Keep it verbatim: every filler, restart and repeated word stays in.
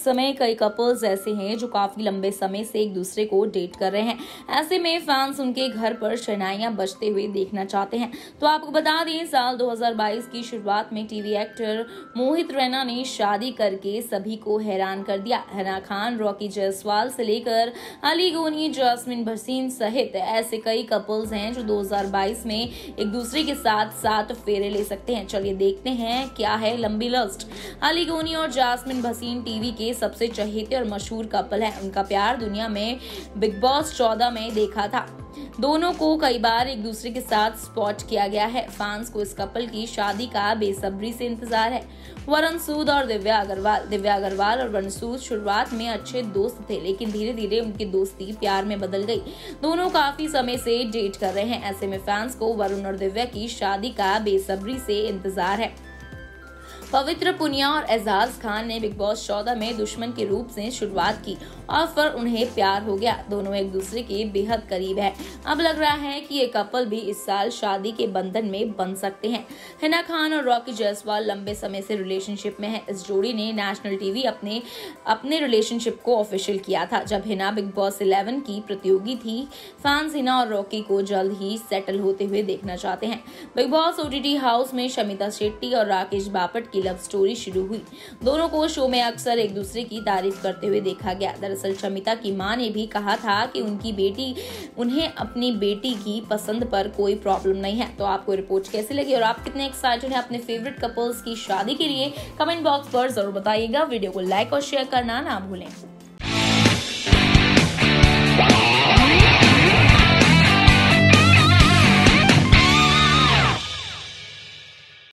इस समय कई कपल्स ऐसे हैं जो काफी लंबे समय से एक दूसरे को डेट कर रहे हैं। ऐसे में फैंस उनके घर पर शहनाइयां बजते हुए देखना चाहते हैं। तो आपको बता दें, साल दो हज़ार बाईस की शुरुआत में टीवी एक्टर मोहित रैना ने शादी करके सभी को हैरान कर दिया। हिना खान, रॉकी जायसवाल से लेकर अली गोनी, जास्मिन भसीन सहित ऐसे कई कपल्स हैं जो दो हज़ार बाईस में एक दूसरे के साथ साथ फेरे ले सकते हैं। चलिए देखते हैं क्या है लंबी लिस्ट। अली गोनी और जास्मिन भसीन टीवी के सबसे चहेते और मशहूर कपल हैं। उनका प्यार दुनिया में बिग बॉस चौदह में देखा था। दोनों को कई बार एक दूसरे के साथ स्पॉट किया गया है। फैंस को इस कपल की शादी का बेसब्री से इंतजार है। वरुण सूद और दिव्या अग्रवाल दिव्या अग्रवाल और वरुण सूद शुरुआत में अच्छे दोस्त थे, लेकिन धीरे धीरे उनकी दोस्ती प्यार में बदल गई। दोनों काफी समय से डेट कर रहे हैं। ऐसे में फैंस को वरुण और दिव्या की शादी का बेसब्री से इंतजार है। पवित्र पुनिया और एजाज खान ने बिग बॉस चौदह में दुश्मन के रूप से शुरुआत की और फिर उन्हें प्यार हो गया। दोनों एक दूसरे के बेहद करीब है। अब लग रहा है कि ये कपल भी इस साल शादी के बंधन में बंध सकते हैं। हिना खान और रॉकी जायसवाल लंबे समय से रिलेशनशिप में है। इस जोड़ी ने नेशनल टीवी अपने अपने रिलेशनशिप को ऑफिशियल किया था जब हिना बिग बॉस इलेवन की प्रतियोगी थी। फैंस हिना और रॉकी को जल्द ही सेटल होते हुए देखना चाहते हैं। बिग बॉस ओटीटी हाउस में शमिता शेट्टी और राकेश बापट की लव स्टोरी शुरू हुई। दोनों को शो में अक्सर एक दूसरे की तारीफ करते हुए देखा गया। दरअसल शमिता की मां ने भी कहा था कि उनकी बेटी उन्हें अपनी बेटी की पसंद पर कोई प्रॉब्लम नहीं है। तो आपको रिपोर्ट कैसी लगी और आप कितने एक्साइटेड हैं अपने फेवरेट कपल्स की शादी के लिए? कमेंट बॉक्स पर जरूर बताइएगा। वीडियो को लाइक और शेयर करना ना भूलें।